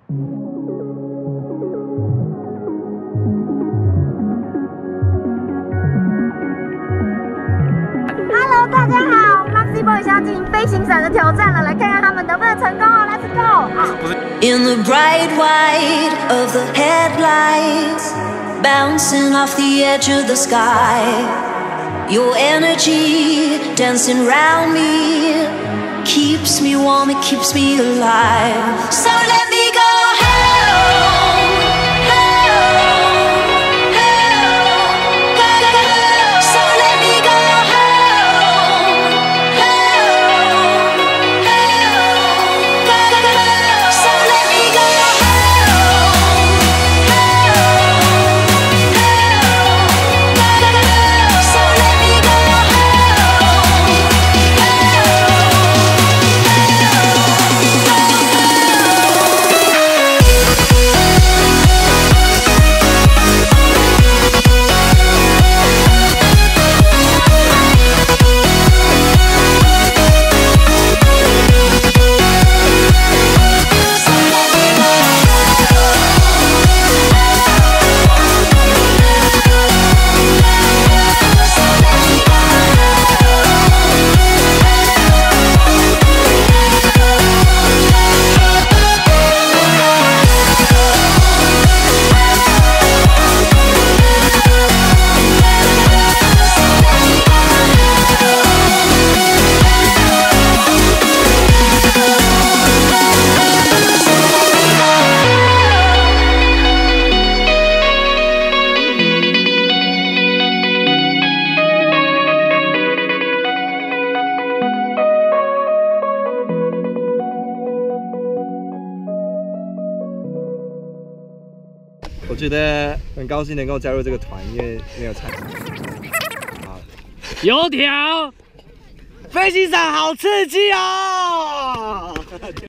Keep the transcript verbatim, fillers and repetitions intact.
Hello， 大家好 ，luxyboyz 要进行飞行伞的挑战了，来看看他们能不能成功哦 ，Let's go！In the bright white of the headlights, bouncing off the edge of the sky, your energy dancing round me keeps me warm, it keeps me alive. So let me go home. 我觉得很高兴能够加入这个团，因为没有参与。好，油条，飞行伞好刺激哦！